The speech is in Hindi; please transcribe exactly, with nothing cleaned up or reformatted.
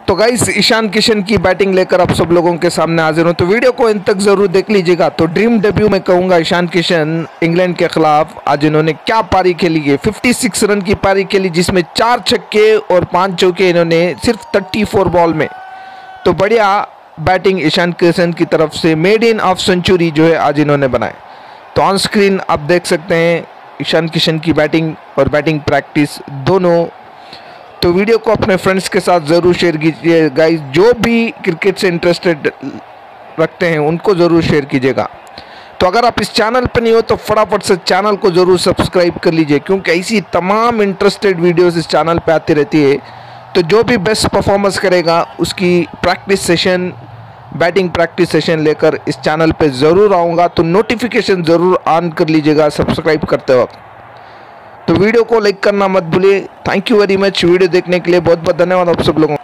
तो गाइस ईशान किशन की बैटिंग लेकर आप सब लोगों के सामने हाजिर हूं, तो वीडियो को इन तक जरूर देख लीजिएगा। तो ड्रीम डेब्यू में कहूंगा ईशान किशन इंग्लैंड के खिलाफ आज इन्होंने क्या पारी खेली है। छप्पन रन की पारी खेली जिसमें चार छक्के और पांच चौके इन्होंने सिर्फ चौंतीस बॉल में। तो बढ़िया बैटिंग ईशान किशन की तरफ से, मेड इन ऑफ सेंचुरी जो है आज इन्होंने बनाए। तो ऑन स्क्रीन आप देख सकते हैं ईशान किशन की बैटिंग और बैटिंग प्रैक्टिस दोनों। तो वीडियो को अपने फ्रेंड्स के साथ ज़रूर शेयर कीजिए गाइस, जो भी क्रिकेट से इंटरेस्टेड रखते हैं उनको ज़रूर शेयर कीजिएगा। तो अगर आप इस चैनल पर नहीं हो तो फटाफट से चैनल को ज़रूर सब्सक्राइब कर लीजिए, क्योंकि ऐसी तमाम इंटरेस्टेड वीडियोस इस चैनल पे आती रहती है। तो जो भी बेस्ट परफॉर्मेंस करेगा उसकी practice session, batting practice session लेकर इस चैनल पे ज़रूर आऊँगा। तो नोटिफिकेशन ज़रूर ऑन कर लीजिएगा सब्सक्राइब करते वक्त। तो वीडियो को लाइक करना मत भूलिए। Thank you very much video देखने के लिए, बहुत बहुत धन्यवाद आप सब लोगों को।